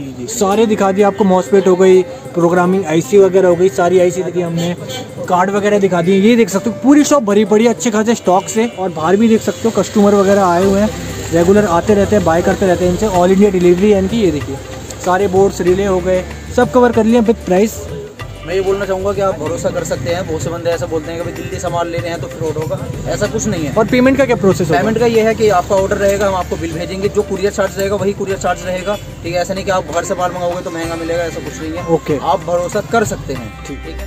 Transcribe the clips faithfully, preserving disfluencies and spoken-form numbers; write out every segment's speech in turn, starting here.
जी जी सारे दिखा दिए आपको। मॉसफेट हो गई, प्रोग्रामिंग आईसी वगैरह हो गई, सारी आईसी देखी हमने, कार्ड वगैरह दिखा दिए। ये देख सकते हो पूरी शॉप भरी पड़ी है अच्छे खासे स्टॉक से। और बाहर भी देख सकते हो कस्टमर वगैरह आए हुए हैं, रेगुलर आते रहते हैं, बाय करते रहते हैं इनसे। ऑल इंडिया डिलीवरी है इनकी। ये देखिए सारे बोर्ड्स रिले हो गए, सब कवर कर लिए विद प्राइस। मैं ये बोलना चाहूँगा कि आप भरोसा कर सकते हैं। बहुत से बंदे ऐसा बोलते हैं कि भाई दिल्ली सामान ले रहे हैं तो फ्रॉड होगा, ऐसा कुछ नहीं है। और पेमेंट का क्या प्रोसेस है? पेमेंट का ये है कि आपका ऑर्डर रहेगा, हम आपको बिल भेजेंगे, जो कुरियर चार्ज रहेगा वही कुरियर चार्ज रहेगा। ठीक है, ऐसा नहीं कि आप घर से माल मंगाओगे तो महंगा मिलेगा, ऐसा कुछ नहीं है। ओके, आप भरोसा कर सकते हैं। ठीक है।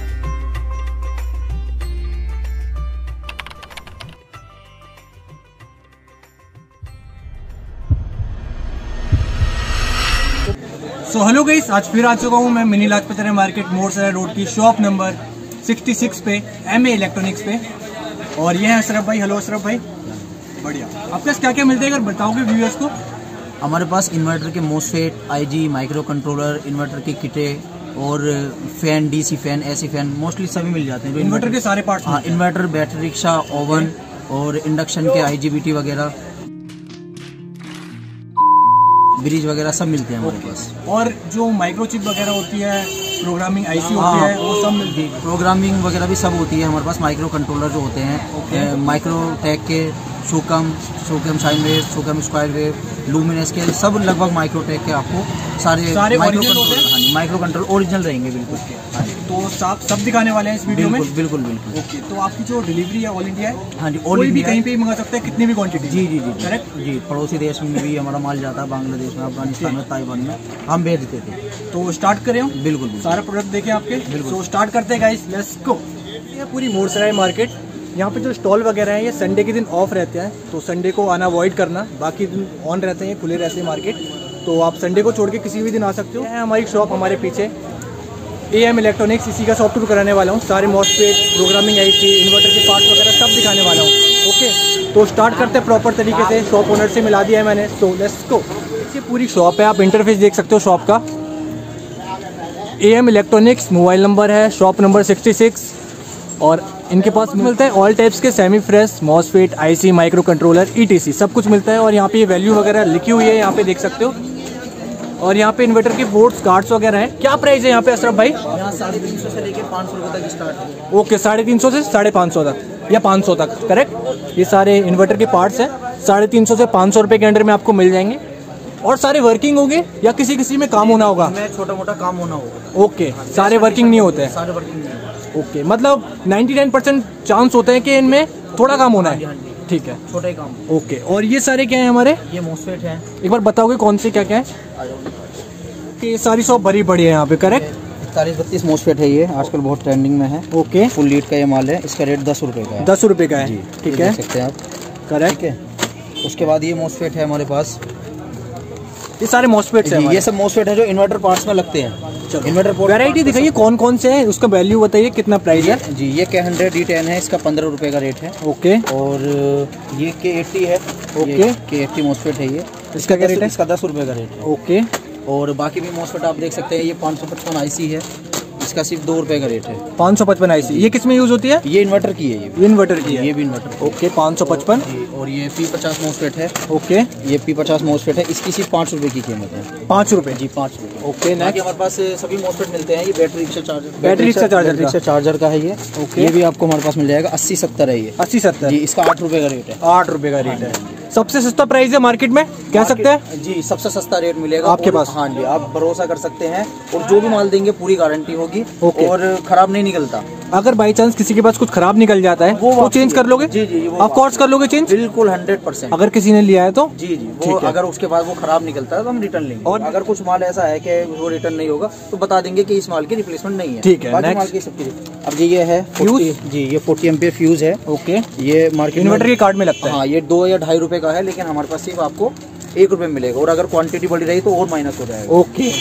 सो हेलो गाइस, आज फिर आ चुका हूँ मैं मिनी लाजपत राय मार्केट मोड़ सराय रोड की शॉप नंबर छियासठ पे, एम ए इलेक्ट्रॉनिक्स पे। और ये है अशरफ भाई। हेलो अशरफ भाई, बढ़िया। आपके पास क्या क्या मिलता है अगर बताओगे व्यूअर्स को? हमारे पास इन्वर्टर के MOSFET, IG, micro controller, inverter की किटें और fan, DC fan, AC fan mostly सभी मिल जाते हैं। इन्वर्टर के सारे पार्ट्स? हाँ, इन्वर्टर, बैटरी रिक्शा, ओवन और इंडक्शन के आईजीबीटी वगैरह, ब्रिज वगैरह सब मिलते हैं हमारे पास। और जो माइक्रोचिप वगैरह होती है, प्रोग्रामिंग आईसी होती है, वो सब मिलती है? प्रोग्रामिंग वगैरह भी सब होती है हमारे पास। माइक्रो कंट्रोलर जो होते हैं, माइक्रो टेक के, Sukam, Sukam sine wave, Sukam square wave, Luminous के, सब लगभग माइक्रो टेक के आपको सारे सारे माइक्रो ओरिजिनल होते हैं? हाँ जी, माइक्रो कंट्रोल ओरिजिनल रहेंगे बिल्कुल। हाँ जी, तो सब सब दिखाने वाले हैं इस वीडियो में? बिल्कुल बिल्कुल। ओके, तो आपकी जो डिलीवरी है ऑल इंडिया है? हाँ जी, कोई भी कहीं पे भी मंगा सकता है, कितनी भी क्वांटिटी? जी जी जी करेक्ट जी। पड़ोसी देश में भी हमारा माल जाता है, बांग्लादेश में, अफगानिस्तान में, ताइवान में हम भेज देते थे। तो स्टार्ट करें हम? बिल्कुल, सारा प्रोडक्ट देखें आपके? बिल्कुल। तो स्टार्ट करते हैं गाइस, लेट्स गो। ये पूरी मोड़ सराय मार्केट, यहाँ पे जो स्टॉल वगैरह हैं ये संडे के दिन ऑफ रहते हैं, तो संडे को आना अवॉइड करना। बाकी दिन ऑन रहते हैं, खुले रहते हैं मार्केट, तो आप संडे को छोड़ के किसी भी दिन आ सकते हो। है हमारी शॉप हमारे पीछे ए एम इलेक्ट्रॉनिक्स, इसी का शॉप टूर कराने वाला हूँ। सारे मॉसफेट, प्रोग्रामिंग आईसी, इन्वर्टर के पार्ट्स वगैरह सब दिखाने वाला हूँ। ओके, तो स्टार्ट करते हैं प्रॉपर तरीके से। शॉप ओनर से मिला दिया है मैंने, तो लेट्स गो। ये पूरी शॉप है, आप इंटरफेस देख सकते हो शॉप का। A M electronics mobile number है, शॉप नंबर छियासठ। और इनके पास मिलता है ऑल टाइप्स के semi fresh, MOSFET, IC, micro controller, etc सब कुछ मिलता है। और यहाँ पे ये वैल्यू वगैरह लिखी हुई है, यहाँ पे देख सकते हो। और यहाँ पे इन्वर्टर के बोर्ड्स, कार्ड्स वगैरह हैं। क्या प्राइस है यहाँ पे अशरफ भाई? यहाँ साढ़े तीन सौ से लेकर पाँच सौ रुपये तक स्टार्ट है। ओके, साढ़े तीन सौ से साढ़े पाँच सौ तक या पाँच सौ तक, करेक्ट। ये सारे इन्वर्टर के पार्ट्स हैं, साढ़े तीन सौ से पाँच सौ रुपये के अंडर में आपको मिल जाएंगे। और सारे वर्किंग होंगे या किसी किसी में काम होना होगा? छोटा मोटा काम होना होगा। ओके, सारे वर्किंग नहीं होते हैं? सारे वर्किंग नहीं होते। ओके, मतलब निन्यानवे परसेंट चांस होते हैं कि इनमें थोड़ा काम होना है। ठीक है, छोटा ही काम। ओके। और ये सारे क्या है हमारे? ये मोसफेट है। एक बार बताओगे कौन से क्या क्या है? ये सारी शॉप भरी पड़ी है यहाँ पे, करेक्ट। इकतालीस बत्तीस मोसफेट है, ये आजकल बहुत ट्रेंडिंग में है। ओके, फुल लीड का ये माल है, इसका रेट दस रुपये का है। दस रुपये का है, ठीक है, देख सकते हैं आप, करेक्ट। ठीक है। उसके बाद ये मोसफेट है हमारे पास। ये सारे मॉसफेट्स हैं? ये सब मोसफेट है जो इन्वर्टर पार्ट्स में लगते हैं। इन्वर्टर वैरायटी दिखाइए, कौन कौन से हैं, उसका वैल्यू बताइए, कितना प्राइस है? जी, ये के हंड्रेड डी टेन है, इसका पंद्रह रुपये का रेट है। ओके। और ये के एट्टी है। ओके, के एट्टी मोसफेट है ये, इसका क्या रेट है? इसका दस रुपये का रेट है। ओके। और बाकी भी मोसफेट आप देख सकते हैं, ये पाँच सौ पचपन आई सी है, इसका सिर्फ दो रुपये का रेट है। पाँच सौ पचपन आईसी, ये किस में यूज होती है? ये इन्वर्टर की है। ये इन्वर्टर की है, ये भी इन्वर्टर। ओके, पाँच सौ पचपन। और ये पी पचास मोसफेट है। ओके, ये पी पचास मोसफेट है, इसकी सिर्फ पाँच रुपये की कीमत है। पाँच रुपये? जी, पाँच रुपये। ओके, नेक्स्ट हमारे पास सभी मोसफेट मिलते हैं। ये battery rickshaw charger, battery rickshaw charger rickshaw charger का है ये। ओके, ये भी आपको हमारे पास मिल जाएगा। अस्सी सत्तर है ये। अस्सी सत्तर जी, इसका आठ रुपये का रेट है। आठ रुपये का रेट है। सबसे सस्ता प्राइस है मार्केट में, कह सकते हैं? जी, सबसे सस्ता रेट मिलेगा आपके पास। हाँ जी, आप भरोसा कर सकते हैं। और जो भी माल देंगे पूरी गारंटी होगी और खराब नहीं निकलता। अगर बाई चांस किसी के पास कुछ खराब निकल जाता है वो, वो चेंज कर लोगे? जी जी, ऑफ कोर्स कर लोगे चेंज? बिल्कुल हंड्रेड परसेंट। अगर किसी ने लिया है तो? जी जी, वो अगर उसके बाद वो खराब निकलता है तो हम रिटर्न लेंगे। और अगर कुछ माल ऐसा है कि वो रिटर्न नहीं होगा तो बता देंगे कि इस माल की रिप्लेसमेंट नहीं है। ठीक है, बाकी माल की सबकी। अब जी ये है फ्यूज। जी, ये फोर्टी एम्पियर फ्यूज है। ओके, ये मार्केट इन्वर्टर के कार्ड में लगता है। हाँ, ये दो या ढाई रुपए का है, लेकिन हमारे पास सिर्फ आपको एक रुपए मिलेगा। और अगर क्वांटिटी बड़ी रही तो और माइनस हो जाएगा। ओके,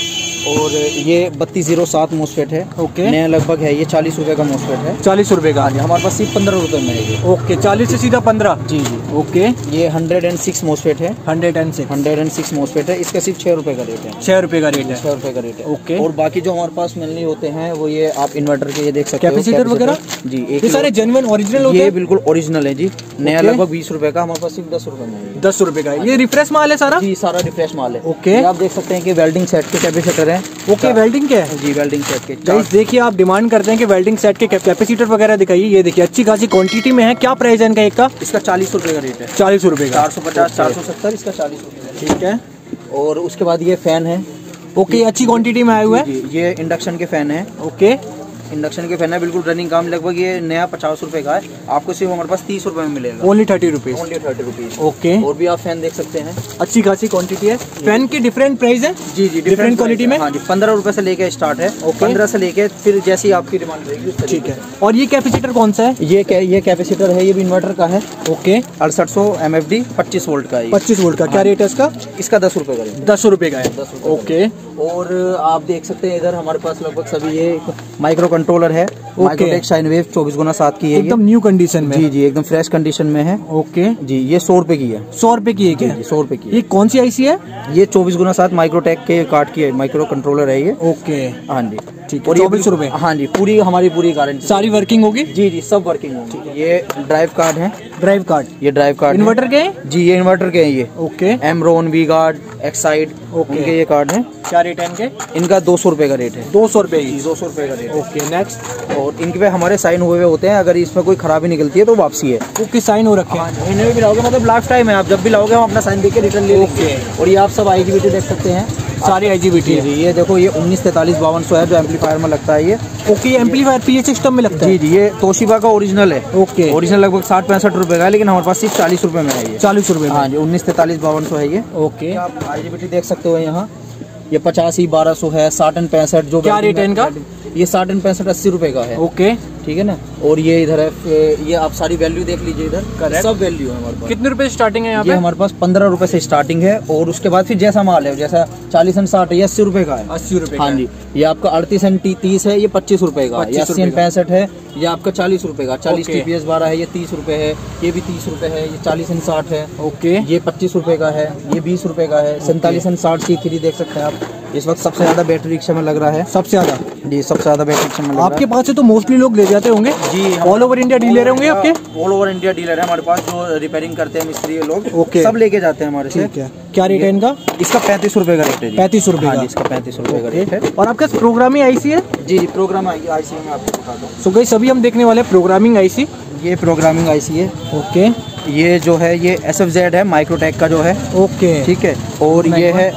और ये बत्तीस जीरो सात मोसफेट है। ओके। नया लगभग है ये चालीस रुपए का मोसफेट है। चालीस रुपए का। हाँ जी, हमारे पास सिर्फ पंद्रह रुपए में है ये। ओके, चालीस से सीधा पंद्रह। जी जी। ओके। ये हंड्रेड एंड सिक्स मोसफेट है। Hundred and six hundred and six MOSFET है। इसका सिर्फ छः रुपए का रेट है। छः रुपए का रेट है। छः रुपए का रेट है। ओके। और बाकी जो हमारे पास मिलने होते हैं वो ये आप इन्वर्टर के ये देख सकते हो, कैपेसिटर वगैरह। जी, ये सारे जेन्युइन ओरिजिनल होते हैं। ये बिल्कुल ओरिजिनल है जी। नया ओके। लगभग बीस रुपए का, हमारे पास सिर्फ दस रुपए में है। दस रुपए का। ये रिफ्रेश माल है सारा। जी, सारा रिफ्रेश माल है। ओके। ये आप देख सकते हैं कि वेल्डिंग सेट के कैपेसिटर है। ओके, वेल्डिंग के है जी, वेल्डिंग सेट के। गाइस देखिए, आप डिमांड करते हैं कि वेल्डिंग सेट के कैपेसिटर वगैरह दिखाइए। ये देखिए अच्छी खासी क्वांटिटी में है। क्या प्राइस है इनका एक का? इसका चालीस रुपए का रेट है। चालीस रुपए का। चार सौ पचास, चार सौ सत्तर, इसका चालीस रुपए। ठीक है। और उसके बाद ये फैन है। ओके, अच्छी क्वांटिटी में आए हुए हैं। ये इंडक्शन के फैन है। ओके, इंडक्शन के फैन है, बिल्कुल रनिंग काम। लगभग ये नया पचास रुपए का है, आपको सिर्फ हमारे पास तीस रुपए में मिलेगा। Only thirty rupees. Only thirty rupees. Okay. और भी आप फैन देख सकते हैं, अच्छी खासी क्वांटिटी है। फैन की डिफरेंट प्राइस है। जी जी, डिफरेंट क्वालिटी में। हाँ जी, पंद्रह रुपए से लेके स्टार्ट है। पंद्रह से लेके फिर जैसी आपकी डिमांड रहेगी उस तरीके। ठीक है। और ये कैपेसिटर कौन सा है? ये क्या, ये कैपेसिटर है, ये भी इन्वर्टर का है। ओके। अड़सठ सौ एम एफ डी पच्चीस वोल्ट का है। पच्चीस वोल्ट का। क्या रेट है इसका? इसका दस रुपए का रेट। दस रुपए का है। दस रुपए। ओके। और आप देख सकते हैं इधर हमारे पास लगभग सभी ये माइक्रो कंट्रोलर है। माइक्रोटेक शाइन वेव चौबीस गुना सात की है। एकदम न्यू कंडीशन में। जी जी, एकदम फ्रेश कंडीशन में है। ओके जी, ये सौ रुपए की है। सौ रुपए की है क्या? सौ रुपए की है। ये कौन सी आईसी है? ये चौबीस गुना सात माइक्रोटेक के कार्ड की है, माइक्रो कंट्रोलर है ये। ओके। हाँ जी, ठीक। और चौबीस रुपए। हाँ जी, पूरी हमारी पूरी गारंटी। सारी वर्किंग होगी? जी जी, सब वर्किंग होगी। ये ड्राइव कार्ड है। Drive card. ये ड्राइव कार्ड इन्वर्टर के हैं? जी, ये इन्वर्टर के हैं ये। Okay. Amaron, V Guard, Exide, okay. उनके ये कार्ड है। क्या रेट है इनके? इनका दो सौ रुपए का रेट है। दो सौ रुपए की। दो सौ रुपए का रेट है। Okay, next. और इनके पे हमारे साइन हुए हुए होते हैं, अगर इसमें कोई खराबी निकलती है तो वापसी है। ओके, साइन हो रखे हैं। महीने में भी लाओगे मतलब लाइफ टाइम है, आप जब भी लाओगे हम अपना साइन देके रिटर्न ले लेंगे। और ये आप सब आई जी बी टी देख सकते हैं, सारी आई जी बी टी है। जी, ये देखो ये उन्नीस तैतालीस बावन सौ है जो एम्पलीफायर में लगता है ये। Okay, amplifier P A system में लगता है। जी जी, ये तोशिबा का ओरिजिनल है। ओके। ओरिजिनल लगभग साठ पैंसठ रुपए का है, लेकिन हमारे पास सिर्फ चालीस रुपए में है ये। चालीस रुपए में। हाँ जी, उन्नीस तैतालीस बावन सौ है ये। ओके। आप आई जी बी टी देख सकते हो यहाँ, ये पचासी बारह सौ है, साठ एंड पैंसठ। जो क्या रेट है इनका? ये साठ एंड पैंसठ अस्सी रुपए का है। ओके, ठीक है ना। और ये इधर है, ये आप सारी वैल्यू देख लीजिए इधर, सब वैल्यू है हमारे पास। कितने रुपए स्टार्टिंग है यहाँ ये पे? हमारे पास पंद्रह रुपए से स्टार्टिंग है, और उसके बाद फिर जैसा माल है, जैसा चालीस एंड साठ है, ये अस्सी रुपए का है। अस्सी रुपए। हाँ जी, ये आपका अड़तीस एंड तीस है, ये पच्चीस रुपए का। ये अस्सी एंड पैंसठ है, ये आपका चालीस रुपए का। चालीस टी पी एस बारह है, ये तीस रुपए है। ये भी तीस रुपए है। ये चालीस एंड साठ है। ओके। ये पच्चीस रुपए का है। ये बीस रुपए का है। सैंतालीस एंड साठ सी थ्री देख सकते हैं आप। इस वक्त सबसे ज्यादा बैटरी रिक्शा में लग रहा है। सबसे ज्यादा? जी, सबसे ज्यादा बैटरी रिक्शा में लग रहा है। आपके पास से तो मोस्टली लोग ले जाते होंगे? जी, ऑल ओवर इंडिया डीलर होंगे आपके? ऑल ओवर इंडिया डीलर है हमारे पास, जो रिपेयरिंग करते हैं मिस्त्री लोग। ओके। सब लेके जाते हैं हमारे से। ठीक है। क्या रेट है इनका? इसका पैंतीस रुपए का रेट है। पैंतीस रुपए हाँ का। जी, इसका पैंतीस रुपए का रेट है। और आपका प्रोग्रामिंग आईसी है? जी जी, प्रोग्राम आई सी में आपको बता दूँ। सो गाइस सभी हम देखने वाले प्रोग्रामिंग आईसी। ये प्रोग्रामिंग आईसी है। ओके। ये जो है ये एस एफ जेड है, माइक्रोटेक का जो है। ओके, ठीक है। और ये है,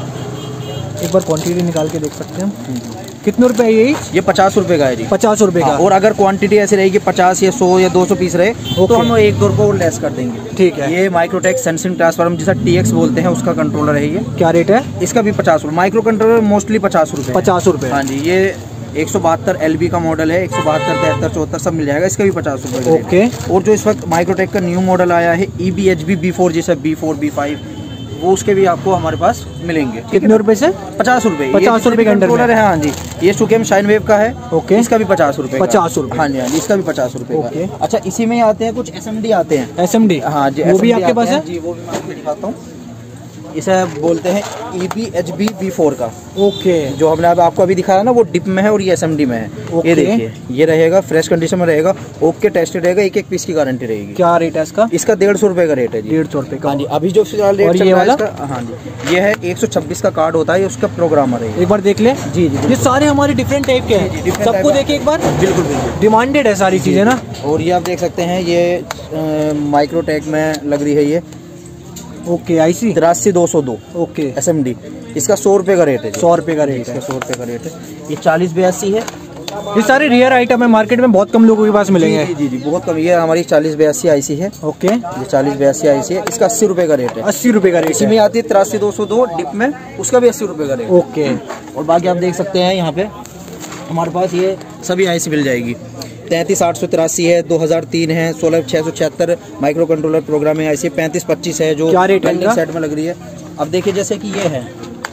एक बार क्वांटिटी निकाल के देख सकते हैं कितने रुपए है ये? ये पचास रुपए का है जी। पचास रुपए का। और अगर क्वांटिटी ऐसी रहेगी पचास या सौ या दो सौ पीस रहे तो हम एक दो रुपये और लेस कर देंगे। ठीक है। ये माइक्रोटेक सेंसिंग ट्रांसफार्मर जिसे टी एक्स बोलते हैं, उसका कंट्रोलर है ये। क्या रेट है इसका भी पचास रुपये। माइक्रो कंट्रोलर मोस्टली पचास रुपये। पचास रुपये। हाँ जी, ये एक सौ बहत्तर एल बी का मॉडल है। एक सौ बहत्तर तिहत्तर चौहत्तर सब मिल जाएगा, इसका भी पचास रुपये। ओके। और जो इस वक्त माइक्रोटेक का न्यू मॉडल आया है E B H B B four, जैसे बी फोर बी फाइव, वो उसके भी आपको हमारे पास मिलेंगे। कितने रुपए से? पचास रुपए। पचास रुपए का कंट्रोलर है। हाँ जी, ये सुकेम शाइन वेव का है। ओके। इसका भी पचास रुपए। पचास रुपए। हाँ जी, हाँ जी, इसका भी पचास रुपए का। अच्छा, इसी में आते हैं कुछ एस एम डी आते हैं। S M D? हाँ जी, वो भी आपके पास है? जी, वो भी मैं आपको दिखाता हूँ। इसे बोलते हैं E B H B B four का। ओके। जो हमने अब आपको अभी दिखाया ना, वो डिप में है और ये एस एम डी में है। ओके। ये देखिए, ये रहेगा फ्रेश कंडीशन में रहेगा, ओके टेस्टेड रहेगा, एक एक पीस की गारंटी रहेगी। क्या रेट है इसका? इसका डेढ़ सौ रुपए का रेट है जी। डेढ़ सौ रुपए का। हाँ जी, अभी जो फिलहाल रेट चल ये रहा है वाला? इसका, हाँ जी, ये है एक सौ छब्बीस का कार्ड होता है, उसका प्रोग्रामर है। एक बार देख ले। जी जी, ये सारे हमारे डिफरेंट टाइप के जी, जी, हैं। सबको देखिए एक बार। बिल्कुल बिल्कुल डिमांडेड है सारी चीजें ना। और ये आप देख सकते हैं, ये माइक्रोटेक में लग रही है ये। ओके, आईसी तिरासी दो सौ दो। ओके। एस एम डी, इसका सौ रुपए का रेट है। सौ रुपए का रेट इसका है। सौ रुपए का रेट है। ये चालीस बयासी है। ये सारे रेयर आइटम है, मार्केट में बहुत कम लोगों के पास मिलेंगे। जी जी जी, बहुत कम। ये हमारी चालीस बयासी आई सी है। ओके। ये चालीस बयासी आई सी है, इसका अस्सी रुपए का रेट है। अस्सी रुपए का रेट इसी है। में आती है तिरासी दो सौ दो डिप में, उसका भी अस्सी रुपए का रेट। ओके। और बाकी आप देख सकते हैं यहाँ पे हमारे पास ये सभी आई सी मिल जाएगी। तैंतीस आठ सौ तिरासी है, दो हज़ार तीन है, सोलह छः सौ छिहत्तर microcontroller programming I C, पैंतीस पच्चीस है जो क्या रेट है इनका? सेट में लग रही है। अब देखिए, जैसे कि ये है,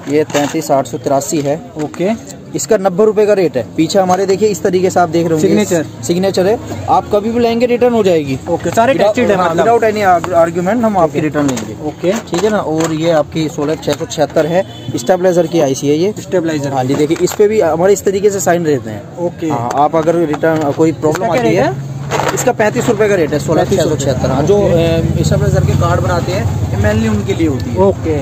ये तैंतीस आठ सौ तिरासी है। ओके, इसका नब्बे रुपए का रेट है। पीछे हमारे देखिए इस तरीके से आप देख रहे होंगे, सिग्नेचर सिग्नेचर है। आप कभी भी लेंगे रिटर्न हो जाएगी। ओके, सारे टेस्टेड है, मतलब विदाउट एनी आर्ग्यूमेंट हम आपकी रिटर्न लेंगे। ओके, ठीक है ना। और ये आपकी सोलह छः सौ छिहत्तर है, स्टेबलाइजर की आईसी है ये, स्टेबलाइजर। हाँ जी, देखिए इस पे भी हमारे इस तरीके से साइन रहते हैं। ओके, हाँ, आप अगर रिटर्न कोई प्रॉब्लम आती है, इसका पैंतीस रुपए का रेट है, सोलह छः सौ छिहत्तर। हाँ, जो स्टेबलाइजर के कार्ड बनाते हैं मेनली उनके लिए होती है। ओके,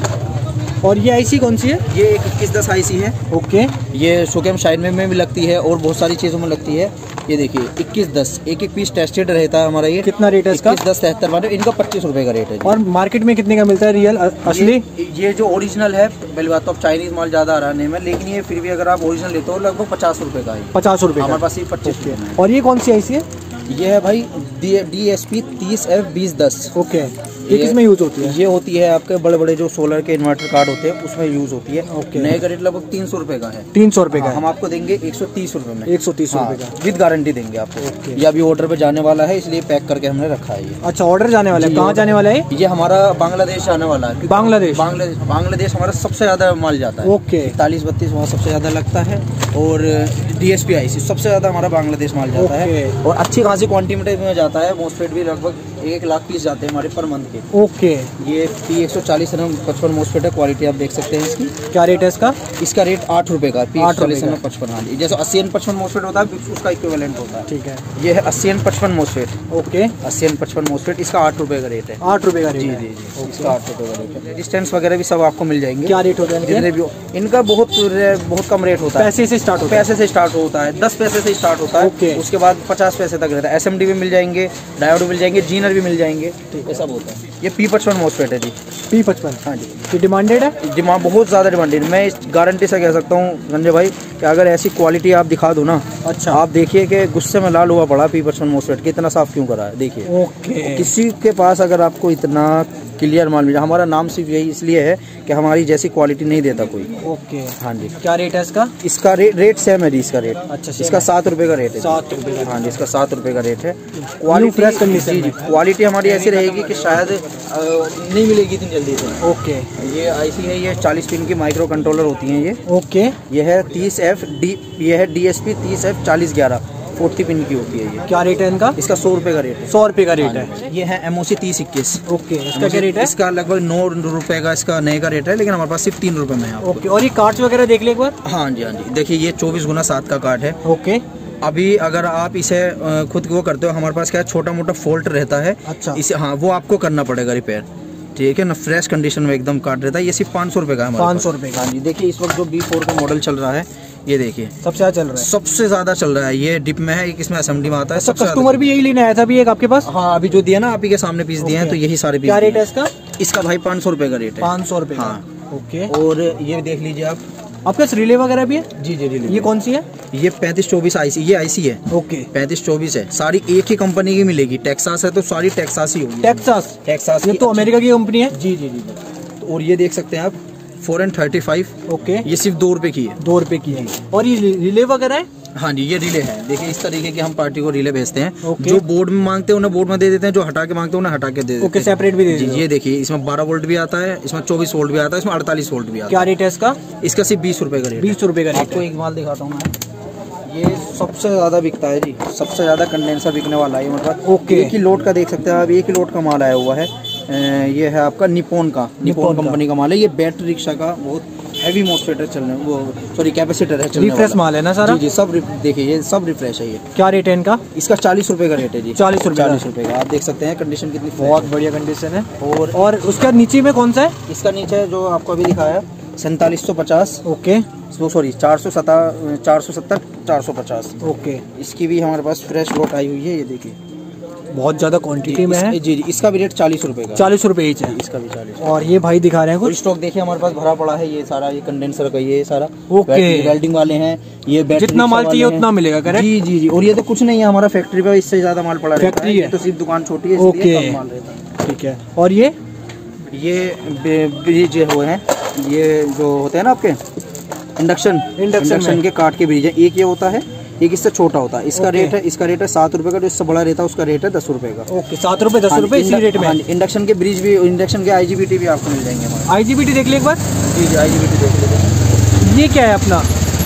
और ये आईसी कौन सी है? ये एक इक्कीस दस आईसी है। ओके, ये शोकेम शाइन में, में भी लगती है और बहुत सारी चीज़ों में लगती है। ये देखिए इक्कीस दस, एक एक पीस टेस्टेड रहता है हमारा। ये कितना रेट है इसका? इक्कीस दस तिहत्तर वाले, इनका पच्चीस रुपए का रेट है। और मार्केट में कितने का मिलता है रियल असली? ये, ये जो ओरिजिनल है, पहली बात तो अब चाइनीज माल ज़्यादा आ रहा है में, लेकिन ये फिर भी अगर आप ओरिजिनल लेते हो लगभग पचास रुपए का है। पचास रुपए हमारे पास ये पच्चीस रुपये है। और ये कौन सी आईसी है? ये है भाई डी एस पी तीस एफ बीस दस। ओके, ये किसमें यूज होती है? ये होती है आपके बड़े बड़े जो सोलर के इन्वर्टर कार्ड होते हैं उसमें यूज होती है। ओके, नए का रेट लगभग तीन सौ रुपए का है। तीन सौ रुपए का? हाँ, हम आपको देंगे एक सौ तीस रुपए में, एक सौ तीस रुपए का विद गारंटी देंगे आपको। ओके, ये अभी ऑर्डर पे जाने वाला है, इसलिए पैक करके हमने रखा है ये। अच्छा, ऑर्डर जाने वाला है? कहाँ जाने वाला है ये? हमारा बांग्लादेश जाने वाला है। बांग्लादेश? बांग्लादेश बांग्लादेश हमारा सबसे ज्यादा माल जाता है। ओके, इकतालीस बत्तीस वहाँ सबसे ज्यादा लगता है। और डीएसपी आईसी सबसे ज्यादा हमारा बांग्लादेश माल जाता है। और अच्छी खासी क्वांटिटी में जाता है। मोस्टफेट भी लगभग एक लाख पीस जाते हैं हमारे पर मंथ के। ओके, ये पी एक सौ चालीस पचपन मोस्टफेट है, क्वालिटी आप देख सकते हैं इसकी। क्या रेट है इसका? इसका रेट आठ रुपए का, पी आठ रुपए का पचपन। हाँ जी, जैसे अस्सी एन पचपन मोस्टफेट होता है उसका इक्विवेलेंट होता है। ठीक है, ये है अस्सी एन पचपन मोस्टफेट। ओके, अस्सी एन पचपन मोस्टफेट, इसका आठ रुपए का रेट है। आठ रुपए का रेट जी है? जी जी, इसका आठ रुपए का रेट है। रेजिस्टेंस वगैरह भी सब आपको मिल जाएंगे। क्या रेट होता है जितने भी? इनका बहुत बहुत कम रेट होता है। पैसे से स्टार्ट होता है? पैसे से स्टार्ट होता है, दस पैसे से स्टार्ट होता है। ओके, उसके बाद पचास पैसे तक रहता है। एसएमडी भी मिल जाएंगे, डायोड भी मिल जाएंगे, जीनर भी मिल जाएंगे, ये सब होता है। ये पी पचपन मोस्टफेट है जी। पी पचपन? हाँ जी। ये डिमांडेड है? डिमांड बहुत ज़्यादा डिमांडेड। मैं इस गारंटी से कह सकता हूँ संजय भाई कि अगर ऐसी क्वालिटी आप दिखा दो ना, अच्छा, आप देखिए कि गुस्से में लाल हुआ पड़ा पी पचपन मोस्टफेट के, इतना साफ क्यों करा है देखिए। ओके, किसी के पास अगर आपको इतना क्लियर माल मिल जाए, हमारा नाम सिर्फ यही इसलिए है कि हमारी जैसी क्वालिटी नहीं देता कोई। ओके, हाँ जी। क्या रेट है इसका? इसका रेट रेट सेम है जी, इसका रेट। अच्छा, इसका सात रुपए का रेट है। सात रुपए का? हाँ जी, इसका सात रुपए का रेट है। क्वालिटी फ्रेश कंडीशन जी जी, क्वालिटी हमारी ऐसी रहेगी कि शायद अ, नहीं मिलेगी इतनी जल्दी से। ओके, ये आईसी है, ये चालीस पिन की माइक्रो कंट्रोलर होती हैं ये। ओके, ये है तीस एफ डी, ये है डी एस पी तीस एफ चालीस ग्यारह, फोर्टी पिन की होती है ये। क्या रेट है इनका? इसका सौ रुपए का रेट है। सौ रुपए का रेट है। ये है एमओसी तीस इक्कीस। ओके, इसका क्या रेट है? इसका लगभग नौ रुपए का इसका नए का रेट है, लेकिन हमारे पास सिर्फ तीन रुपए में है। ओके, और ये कार्ड्स वगैरह देख ले एक बार। हाँ जी, हाँ जी, देखिए ये चौबीस गुना सात का कार्ड है। ओके, अभी अगर आप इसे अ, खुद वो करते हो, हमारे पास क्या है, छोटा मोटा फॉल्ट रहता है। अच्छा, इसे हाँ वो आपको करना पड़ेगा रिपेयर। ठीक है ना, फ्रेश कंडीशन में एकदम कार्ड रहता है। ये सिर्फ पाँच सौ रुपये का है। पाँच सौ रुपये का? हाँ जी, देखिए इस वक्त जो बी फोर का मॉडल चल रहा है, ये देखिए सबसे ज़्यादा चल रहा है। सबसे ज़्यादा चल रहा है। ये डिप में है, एक इसमें एसएमडी में आता है। अच्छा, कस्टमर भी यही लेने आया था अभी एक आपके पास? हाँ, अभी जो दिया ना आप ही के सामने पीस दिए हैं, तो यही सारे पीस। क्या रेट है इसका? इसका भाई पाँच सौ रुपये का रेट है। पाँच सौ रुपये? हाँ। ओके, और ये देख लीजिए आप, आपके पास रिले वगैरह भी है? जी जी रिले। ये कौन सी है? ये पैंतीस चौबीस आईसी, ये आईसी है। ओके, पैंतीस चौबीस है, सारी एक ही कंपनी की मिलेगी। टेक्सास है तो सारी टेक्सास ही होगी। टेक्सास? टेक्सास ये तो अमेरिका की कंपनी है। जी जी जी। तो और ये देख सकते हैं आप four and thirty five. Okay, ये सिर्फ दो रुपए की है। दो रुपए की है। और ये रिले वगैरह है? हाँ जी, ये रिले है। देखिए इस तरीके के हम पार्टी को रिले भेजते हैं। ओके। जो बोर्ड में मांगते हैं उन्हें बोर्ड में दे देते हैं, जो हटा के मांगते हैं उन्हें हटा के दे देते हैं। ओके, सेपरेट भी दे देते हैं। ये देखिए इसमें बारह वोल्ट भी आता है, इसमें चौबीस वोल्ट भी आता है, इसमें अड़तालीस वोल्ट भी आता है। क्या रेट है इसका? इसका सिर्फ बीस रुपए का रेट। बीस रुपए का रेट। आपको एक माल दिखाता हूँ मैं, ये सबसे ज्यादा बिकता है जी, सबसे ज्यादा कंडेंसर बिकने वाला है मतलब। ओके, एक ही लोड का देख सकते हैं आप, एक ही लोड का माल आया हुआ है। ये है आपका निपोन का, निपोन कंपनी का माल है। ये बैटरी रिक्शा का बहुत हैवी मोस्फेटर चलने, वो सॉरी कैपेसिटर है चलने रिफ्रेश माल है ना सारा? जी जी, सब देखिए ये सब रिफ्रेश है। ये क्या रेट है इनका? इसका चालीस रुपए का रेट है जी। चालीस रुपए? चालीस रुपए का। आप देख सकते हैं कंडीशन कितनी बहुत बढ़िया कंडीशन है। और और उसका नीचे में कौन सा है? इसका नीचे जो आपको अभी दिखाया सैंतालीस सौ पचास। ओके, सॉरी चार सौ सता चार सौ सत्तर चार सौ पचास। ओके, इसकी भी हमारे पास फ्रेश लोट आई हुई है। ये देखिए बहुत ज्यादा क्वांटिटी में है। जी जी, इसका भी रेट चालीस रुपए का। चालीस रुपए ईच है? इसका भी चालीस। और ये भाई दिखा रहे हैं और कुछ स्टॉक देखिए हमारे पास भरा पड़ा है। ये सारा ये कंडेंसर का ये सारा। ओके, वेल्डिंग वाले हैं ये, जितना माल चाहिए उतना मिलेगा। करेक्ट? जी जी जी। और ये तो कुछ नहीं है, हमारा फैक्ट्री पे इससे ज्यादा माल पड़ा रहता है। फैक्ट्री है तो सिर्फ दुकान छोटी है, ओके, इसलिए कम माल रहता है। ठीक है। और ये ये ब्रिज हुए हैं, ये जो होते हैं ना आपके इंडक्शन इंडक्शन के काट के ब्रिज है। एक ये होता है, एक इससे छोटा होता है। इसका ओके। रेट है इसका रेट है सात रुपये का, जो इससे बड़ा रहता है उसका रेट है दस रुपये का। ओके, सात रुपये दस हाँ, रुपये इसी रेट में। इंडक्शन के ब्रिज भी, इंडक्शन के आईजीबीटी भी आपको मिल जाएंगे हमारे। आईजीबीटी देख ले एक बार। जी जी आईजीबीटी देख लीजिए। ये क्या है अपना?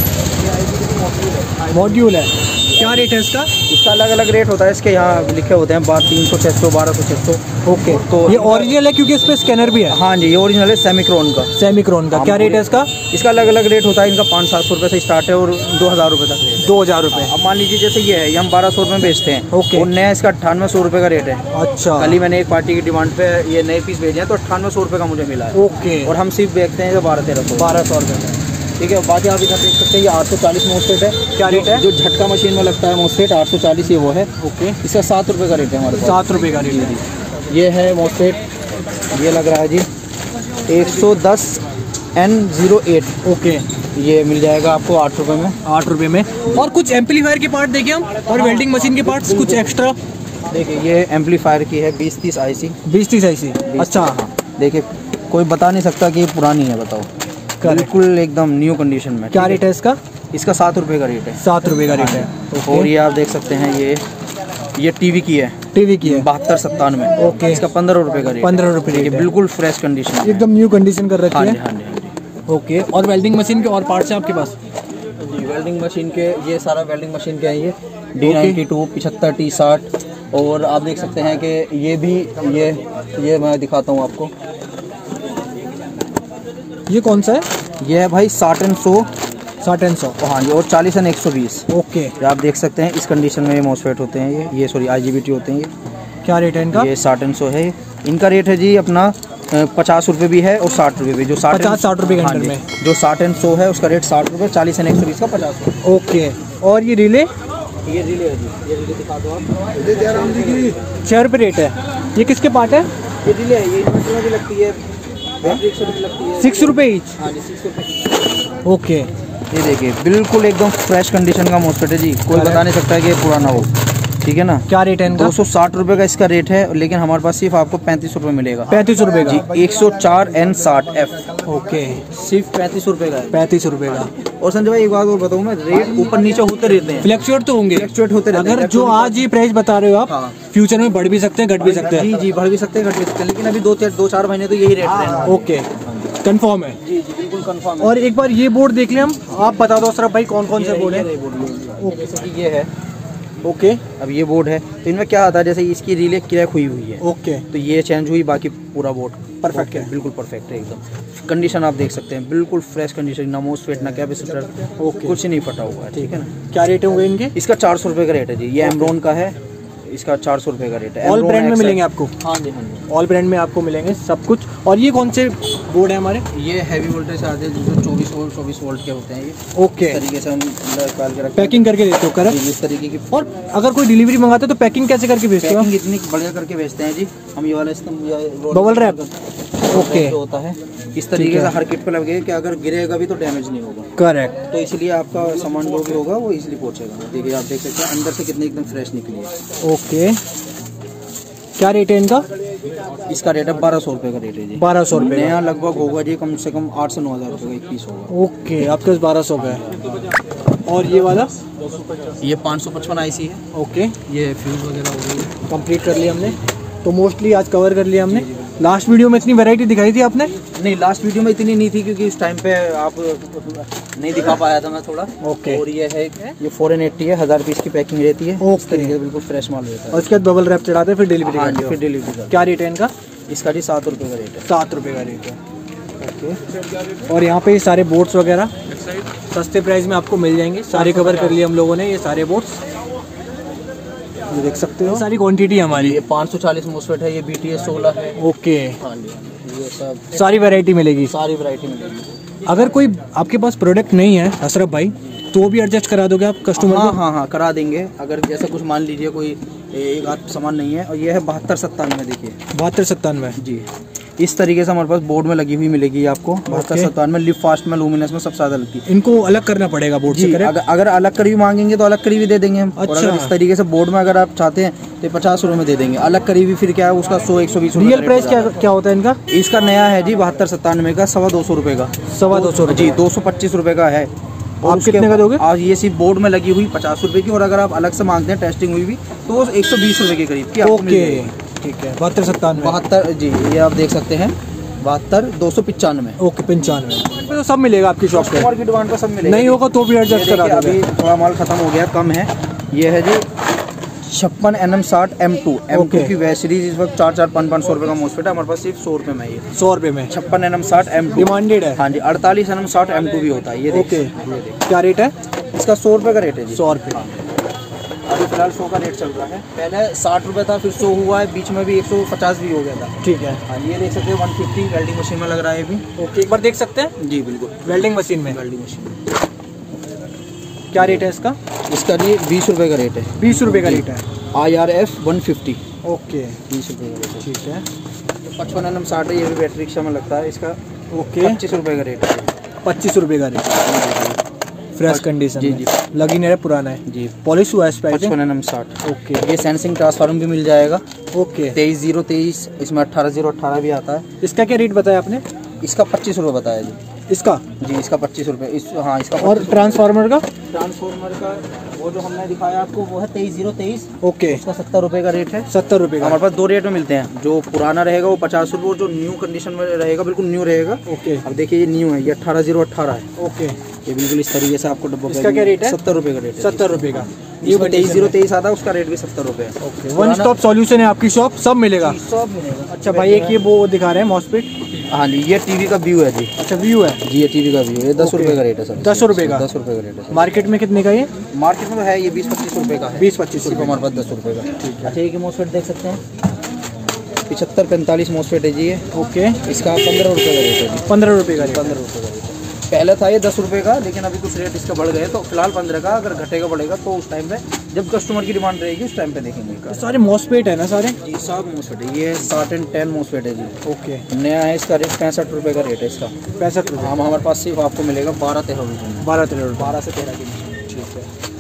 मॉड्यूल है। क्या रेट है इसका? इसका अलग अलग रेट होता है, इसके यहाँ लिखे होते हैं बारह तीन सौ छः सौ बारह सौ छः सौ। ओके, तो ये ओरिजिनल है क्योंकि इस पे स्कैनर भी है। हाँ जी, ये ओरिजिनल है सेमिक्रॉन का। सेमिक्रॉन का क्या रेट है इसका? इसका अलग अलग रेट होता है, इनका पाँच सात सौ रुपये से स्टार्ट है और दो हज़ार रुपये तक रेट। दो हज़ार रुपये। अब मान लीजिए जैसे ये है, ये हम बारह सौ रुपये में बेचते हैं। ओके। और नया इसका अट्ठानवे सौ रुपये का रेट है। अच्छा, कल ही मैंने एक पार्टी की डिमांड पे ये नए पीस भेजे हैं तो अट्ठानवे सौ रुपये का मुझे मिला है। ओके। और हम सिर्फ बेचते हैं बारह तेरह सौ बारह सौ रुपये में। ठीक है। बाकी आप इधर देख सकते हैं, ये आठ सौ चालीस मोस्फेट है। क्या रेट है? जो झटका मशीन में लगता है मोस्फेट आठ सौ चालीस, ये वो है। ओके, इसका सात रुपये का रेट है हमारे पास। सात रुपये का रेट है। ये है मोस्फेट, ये लग रहा है जी एक सौ दस एन ज़ीरो एट। ओके, ये मिल जाएगा आपको आठ रुपये में। आठ रुपये में। और कुछ एम्पलीफायर के पार्ट देखें हम, और वेल्डिंग मशीन के पार्ट्स कुछ एक्स्ट्रा। देखिए ये एम्पलीफायर की है बीस तीस आई सी। बीस तीस आई सी। अच्छा, देखिए कोई बता नहीं सकता कि ये पुरानी है, बताओ। बिल्कुल एकदम न्यू कंडीशन में। क्या रेट है इसका? इसका सात रुपये का रेट है। सात रुपये का रेट है। और ये आप देख सकते हैं, ये ये टीवी की है। टीवी की है। बहत्तर सत्तानवे। ओके। इसका पंद्रह रुपये का रेट। पंद्रह रुपये रेट है। बिल्कुल फ्रेश कंडीशन, एकदम न्यू कंडीशन कर रखी हाँ जी है। हाँ जी हाँ जी। ओके, और वेल्डिंग मशीन के और पार्ट्स हैं आपके पास? जी वेल्डिंग मशीन के, ये सारा वेल्डिंग मशीन के हैं। ये डी नाइन्टी टू पिछहत्तर टी साठ। और आप देख सकते हैं कि ये भी, ये ये मैं दिखाता हूँ आपको। ये कौन सा है? ये है भाई साठ एन सौ। साठ एन सौ। हाँ जी, और चालीस एन एक सौ बीस। ओके, ये आप देख सकते हैं, इस कंडीशन में ये मोस्फेट होते हैं। ये ये सॉरी आईजीबीटी होते हैं। ये क्या रेट है इनका? ये साठ एन सौ है। इनका रेट है जी अपना पचास रुपये भी है और साठ रुपये भी। जो साठ पचास साठ रुपये के अंदर में। जो साठ एन सौ है उसका रेट साठ रुपये, चालीस एन एक सौ बीस का पचास रुपये। ओके, और ये रिले? ये रिले है जी, ये रिले दिखा दो आप। छः रुपये रेट है। ये किसके पार्ट है? ये रिले है, ये इन्वर्टर में भी लगती है, बैटरी एक सौ रुपये लगती है। सिक्स रुपये ईच। हाँ जी, सिक्स रुपये। ओके, ये देखिए बिल्कुल एकदम फ्रेश कंडीशन का मोस्फेट है जी। कोई बता नहीं सकता कि ये पुराना हो। ठीक है ना। क्या रेट है इनका? दो सौ साठ रुपये का इसका रेट है, लेकिन हमारे पास सिर्फ आपको पैंतीस रुपये मिलेगा। पैंतीस रुपये का जी, एक सौ चार एन साठ एफ। ओके, सिर्फ पैंतीस रुपये का है। पैंतीस रुपये का। और संजय भाई एक बात और बताऊँ मैं, रेट ऊपर नीचे होते रहते हैं, फ्लैक्चुएट तो होंगे। फ्लैक्चुएट होते रहते हैं। अगर जो आज ये प्राइस बता रहे हो आप, हाँ। फ्यूचर में बढ़ भी सकते हैं, घट भी सकते हैं। जी जी, बढ़ भी सकते हैं, घट भी सकते हैं, लेकिन अभी दो दो चार महीने तो यही रेट रहेगा। ओके, कंफर्म है। जी जी बिल्कुल कंफर्म है। और एक बार ये बोर्ड देख लें हम, आप बता दो सर भाई कौन कौन से बोर्ड है? जैसे कि ये है। ओके, अब ये बोर्ड है तो इनमें क्या आता है, जैसे इसकी रीले क्रैक हुई हुई है ओके, तो ये चेंज हुई, बाकी पूरा बोर्ड परफेक्ट है। बिल्कुल परफेक्ट है एकदम। कंडीशन आप देख सकते हैं, बिल्कुल फ्रेश कंडीशन, ना मोस्फेट ना कैपेसिटर, ओके, कुछ नहीं फटा हुआ है। ठीक है ना। क्या रेट होंगे इनके? इसका चार सौ रुपये का रेट है जी। ये एमरॉन का है, इसका चार सौ रुपये का रेट है। ऑल ब्रांड में मिलेंगे आपको? हाँ जी हाँ जी, ऑल ब्रांड में आपको मिलेंगे सब कुछ। और ये कौन से बोर्ड है हमारे? ये हैवी वोल्टेज आते हैं जो चौबीस वोल्ट चौबीस वोल्ट के होते हैं। ये ओके, इस तरीके से हम निकाल के रखते हैं, पैकिंग करके देते हो करेक्ट? इस तरीके की। और अगर कोई डिलीवरी मंगाते हो तो पैकिंग कैसे करके भेजते हो? पैकिंग इतनी बढ़िया करके भेजते हैं जी हम। ये वाला बबल रैप। ओके, जो होता है इस तरीके से हर किट पे लगे कि अगर गिरेगा भी तो डैमेज नहीं होगा। करेक्ट। तो इसलिए आपका सामान जो भी होगा वो इजीली पहुंचेगा। देखिए आप देख सकते हैं अंदर से कितनी एकदम फ्रेश निकली है। ओके, क्या रेट है इनका? इसका रेट है बारह सौ रुपये का रेट है जी। बारह सौ रुपये नया लगभग होगा जी कम से कम आठ से नौ हज़ार रुपये का एक पीस होगा। ओके, आपके पास बारह सौ का है। और ये वाला? ये पाँच सौ पचपन आई सी है। ओके, ये फ्यूज वगैरह हो गई है। कंप्लीट कर लिया हमने। तो मोस्टली आज कवर कर लिया हमने। लास्ट वीडियो में इतनी वैरायटी दिखाई थी आपने? नहीं, लास्ट वीडियो में इतनी नहीं थी क्योंकि उस टाइम पे आप नहीं दिखा पाया था मैं थोड़ा। ओके, और ये है ये फोर एन एट्टी है, हज़ार पीस की पैकिंग रहती है। ओके, इस तरीके से बिल्कुल फ्रेश माल रहता है। और उसके बाद बबल रैप चढ़ाते हैं फिर डिलीवरी हाँ करते जी, हो? फिर डिलीवरी का। क्या रेट है इनका? इसका जी सात रुपये का रेट है। सात रुपये का रेट है। ओके, और यहाँ पे ये सारे बोर्ड्स वगैरह सस्ते प्राइस में आपको मिल जाएंगे। सारे कवर कर लिए हम लोगों ने, ये सारे बोर्ड्स ये देख सकते हो। सारी क्वांटिटी हमारी। ये पाँच सौ चालीस मोस्फेट है, ये बी टी एस सोलह है। ओके, हाँ जी, ये सब सारी वैरायटी मिलेगी। सारी वैरायटी मिलेगी। अगर कोई आपके पास प्रोडक्ट नहीं है अशरफ भाई, तो वो भी एडजस्ट करा दोगे आप कस्टमर हाँ को? हाँ हाँ करा देंगे। अगर जैसा कुछ मान लीजिए कोई एक आध सामान नहीं है, और ये है बहत्तर सत्तानवे। देखिए बहत्तर सत्तानवे जी, इस तरीके से हमारे पास बोर्ड में लगी हुई मिलेगी आपको। बहत्तर सत्तानवे लिव फास्ट में, लूमिनस में सबसे ज़्यादा लगती है। इनको अलग करना पड़ेगा बोर्ड से, करेक्ट? अगर, अगर अलग करी मांगेंगे तो अलग करी भी दे देंगे हम। अच्छा। और अगर इस तरीके से बोर्ड में अगर आप चाहते हैं तो पचास रुपये में दे देंगे। अलग करी भी फिर क्या है उसका सौ एक सौ बीस। रियल प्राइस क्या क्या होता है इनका? इसका नया है जी बहत्तर सत्तानवे का सवा दो सौ रुपये का। सवा दो सौ जी, दो सौ पच्चीस रुपये का है। आप कितने का दोगे? आज ये सिर्फ बोर्ड में लगी हुई पचास रुपए की, और अगर आप अलग से मांगते हैं टेस्टिंग हुई भी तो वो एक सौ बीस रुपए के करीब की आपको मिल जाएगी। ठीक है, बहत्तर सत्तानवे बहत्तर जी, ये आप देख सकते हैं बहत्तर दो सौ पचानवे। ओके, पंचानवे तो सब मिलेगा आपकी शॉप पे, कस्टमर की डिमांड पर सब मिलेगा। नहीं होगा तो भी एडजस्ट करा दोगे। अभी थोड़ा माल खत्म हो गया, कम है। ये है जी छप्पन एन एम साठ एम टू एम टू की वैसे सीरीज इस वक्त चार चार पाँच पाँच सौ रुपए का मोस्फेट है हमारे पास, सिर्फ सौ रुपए में ये सौ रुपए में छप्पन एन एम साठ एम टू डिमांडेड है। हाँ जी, अड़तालीस एन एम साठ एम टू भी होता है ये। ओके, क्या रेट है इसका? सौ रुपए का रेट है जी। सौ रुपये अभी फिलहाल सौ का रेट चल रहा है। पहले साठ रुपए था, फिर सौ हुआ है, बीच में भी एक सौ पचास भी हो गया था। ठीक है। हाँ, ये देख सकते हैं वन फिफ्टी वेल्डिंग मशीन में लग रहा है अभी। ओके, एक बार देख सकते हैं जी बिल्कुल, वेल्डिंग मशीन में। वेल्डिंग मशीन क्या रेट है इसका? इसका जी बीस रुपए का रेट है। बीस रुपये का रेट है। I R F one fifty. Okay, बीस रुपए का रेट है। ठीक है। पचपन एन एम साठ है, ये भी बैटरी रिक्शा में लगता है। इसका ओके, पच्चीस रुपए का रेट है। पच्चीस रुपये का रेट, फ्रेश कंडीशन जी में। जी, लगी नहीं है, पुराना है जी। पॉलिश हुआ है इस पे। पचपन एन एम साठ। ओके, ये सेंसिंग ट्रांसफार्मर भी मिल जाएगा। ओके, तेईस जीरो तेईस, इसमें अट्ठारह जीरो अट्ठारह भी आता है। इसका क्या रेट बताया आपने? इसका पच्चीस रुपये बताया जी। इसका जी, इसका पच्चीस रुपये। इस हाँ, इसका और ट्रांसफार्मर का? ट्रांसफार्मर का वो जो हमने दिखाया आपको वो है तेईस जीरो तेईस। ओके, उसका सत्तर रुपये का रेट है। सत्तर रुपये का। हमारे पास दो रेट में मिलते हैं, जो पुराना रहेगा वो पचास रुपये, और जो न्यू कंडीशन में रहेगा बिल्कुल न्यू रहेगा। ओके, अब देखिए ये न्यू है, ये अट्ठारह जीरो अट्ठारह है। ओके, ये बिल्कुल इस तरीके से आपको डब्बा। इसका क्या रेट है? सत्तर रुपये का रेट है। सत्तर रुपये का। ये तेईस जीरो तेईस आता है, उसका रेट भी सत्तर रुपये है। ओके, वन स्टॉप सॉल्यूशन है आपकी शॉप, सब मिलेगा। सब मिलेगा। अच्छा भाई, एक ये वो दिखा रहे हैं मॉस्फेट। हाँ जी, ये टीवी का व्यू है जी। अच्छा, व्यू है जी, ये टीवी का व्यू है। दस ओके। रुपये का रेट है सर। दस रुपये का? दस रुपये का रेट है सर। मार्केट में कितने का ये? मार्केट में तो है ये बीस पच्चीस रुपये का है। बीस पच्चीस सिर्फ रुपये हमारे पास दस रुपये का। अच्छा, एक मोसफेट देख सकते हैं, पिछहत्तर पैंतालीस मोसफेट है जी ये। ओके, इसका पंद्रह रुपये का रेट है जी। पंद्रह रुपये का रेट। पंद्रह रुपये का रेट है। पहले था ये दस रुपये का, लेकिन अभी कुछ रेट इसका बढ़ गए, तो फिलहाल पंद्रह का। अगर घटेगा बढ़ेगा तो उस टाइम पे जब कस्टमर की डिमांड रहेगी उस टाइम पे देखेंगे। सारे मॉस्फेट है ना सारे? जी, सब मोसफेट है। ये साठ एंड टेन मोसफेट है जी। ओके, नया है, इसका रेट पैंसठ रुपये का रेट है इसका। पैंसठ रुपये। हम हमारे पास सिर्फ आपको मिलेगा बारह तेरह रुपये में। बारह तेरह रुपये। बारह से तेरह की। ठीक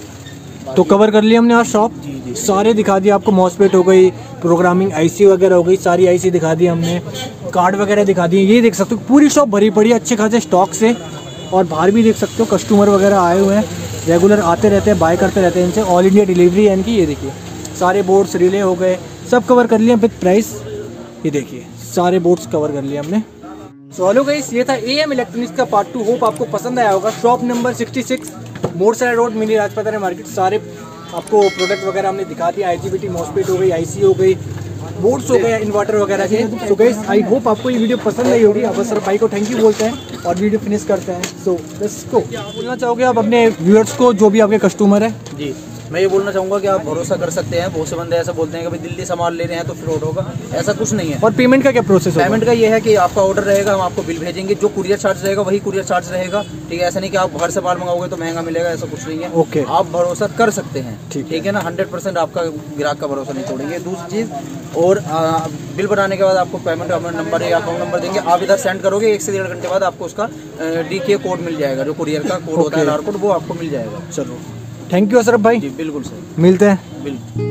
है, तो कवर कर लिया हमने आज शॉप। जी जी, सारे दिखा दिए आपको। मॉस्फेट हो गई, प्रोग्रामिंग आईसी वगैरह हो गई, सारी आईसी दिखा दी हमने, कार्ड वगैरह दिखा दिए। ये देख सकते हो पूरी शॉप भरी पड़ी है अच्छे खासे स्टॉक से। और बाहर भी देख सकते हो कस्टमर वगैरह आए हुए हैं, रेगुलर आते रहते हैं, बाय करते रहते हैं इनसे। ऑल इंडिया डिलीवरी है इनकी। ये देखिए सारे बोर्ड्स रिले हो गए, सब कवर कर लिए विद प्राइस। ये देखिए सारे बोर्ड्स कवर कर लिए हमने। सो हेलो गाइस, ये था एएम इलेक्ट्रॉनिक्स का पार्ट टू। होप आपको पसंद आया होगा। Shop number sixty six Morsarai road, mini Rajpath market. सारे आपको प्रोडक्ट वगैरह हमने दिखा दिया। आईजीबीटी मॉस्फेट हो गई, आईसी हो गई, बोर्ड्स हो गए, इन्वर्टर वगैरह के। सो गाइस, आई होप आपको ये वीडियो पसंद आई होगी। अब सर भाई को थैंक यू बोलते हैं और वीडियो फिनिश करते हैं। So let's go. बोलना चाहोगे आप अपने व्यूअर्स को, जो भी आपके कस्टमर है? जी, मैं ये बोलना चाहूँगा कि आप भरोसा कर सकते हैं। बहुत से बंदे ऐसा बोलते हैं कि भाई दिल्ली सामान ले रहे हैं तो फ्रॉड होगा, ऐसा कुछ नहीं है। और पेमेंट का क्या प्रोसेस है? पेमेंट का ये है कि आपका ऑर्डर रहेगा, हम आपको बिल भेजेंगे, जो कुरियर चार्ज रहेगा वही कुरियर चार्ज रहेगा। ठीक है, ऐसा नहीं कि आप बाहर से माल मंगाओगे तो महंगा मिलेगा, ऐसा कुछ नहीं है। ओके, आप भरोसा कर सकते हैं। ठीक ठीक है ना, हंड्रेड परसेंट आपका ग्राहक का भरोसा नहीं तोड़ेंगे। दूसरी चीज़, और आ, बिल बनाने के बाद आपको पेमेंट नंबर या अकाउंट नंबर देंगे, आप इधर सेंड करोगे, एक से डेढ़ घंटे बाद आपको उसका डी के कोड मिल जाएगा, जो कुरियर का कोड होता है, आधार कोड, वो आपको मिल जाएगा। चलो, थैंक यू अशरफ भाई। जी बिल्कुल सर, मिलते हैं। बिल्कुल।